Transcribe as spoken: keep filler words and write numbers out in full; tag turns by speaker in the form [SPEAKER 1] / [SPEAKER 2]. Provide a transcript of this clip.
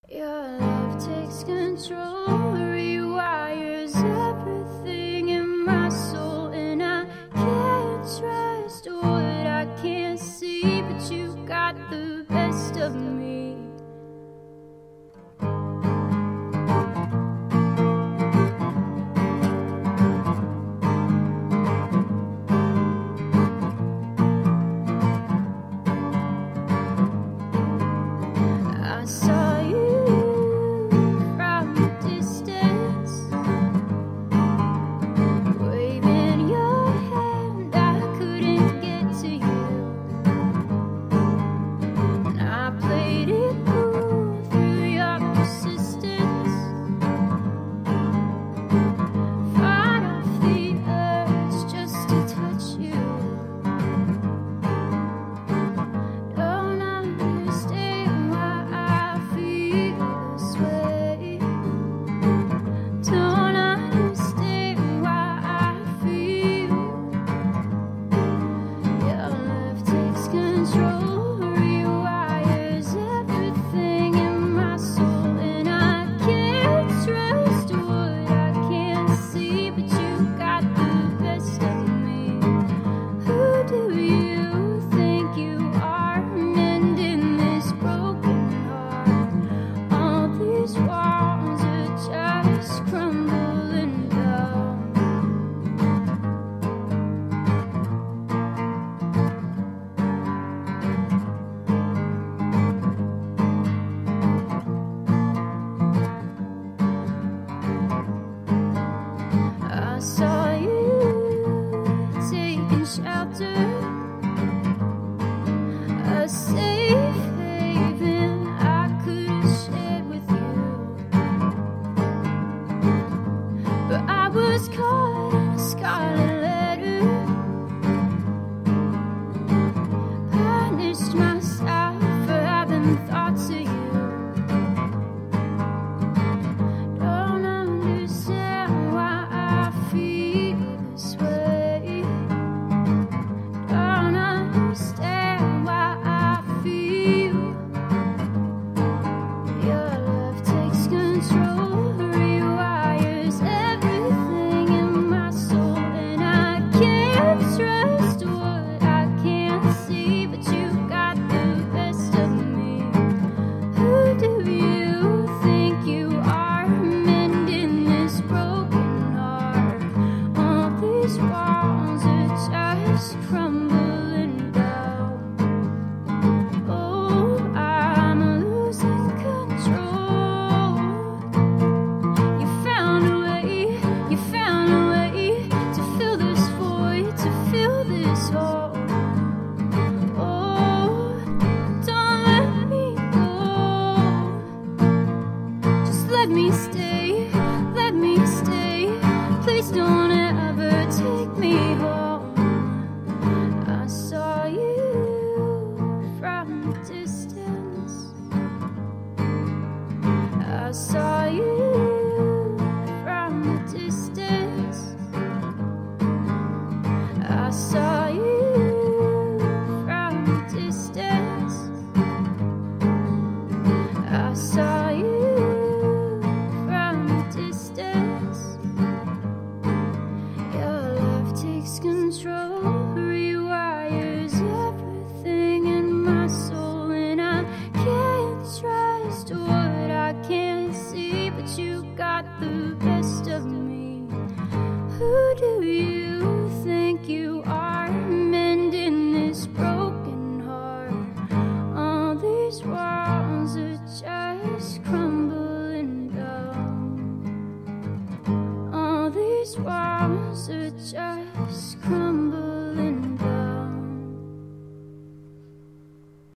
[SPEAKER 1] Your love takes control, rewires everything in my soul, and I can't trust what I can't see, but you got the best of me. I saw you from a distance, waving your hand. I couldn't get to you, and I played it cool through your persistence. Fought off the urge just to touch you. Don't understand why I feel this way. Don't understand why I feel. Your love takes control, rewires everything in my soul, and I can't trust what I can't see, but you got the best of me. Who do you think you are, mending this broken heart? All these walls are just crumbling down. I saw you taking shelter, a safe haven I could have shared with you, but I was caught in a scarlet letter. Punished myself for having thoughts of you. Don't understand why I feel this way. Don't understand why I feel. Your love takes control, rewires everything in my soul, and I can't trust what I can't see, but you got the best of me. Who do you think you are, mending this broken heart? All these walls are just crumbling down. Oh, I'm losing control. You found a way, you found a way to fill this void, to fill this hole. Oh, don't let me go. Just let me stay, let me stay. Please don't ever take me home. I saw you from a distance. I saw you from a distance. I saw you from a distance. I saw you from a distance. Your love takes control, rewires everything in my soul, and I can't trust what I can't see, but you got the best of me. Who do you think you are, mending this broken heart? All these walls are just crumbling down. All these walls are just crumbling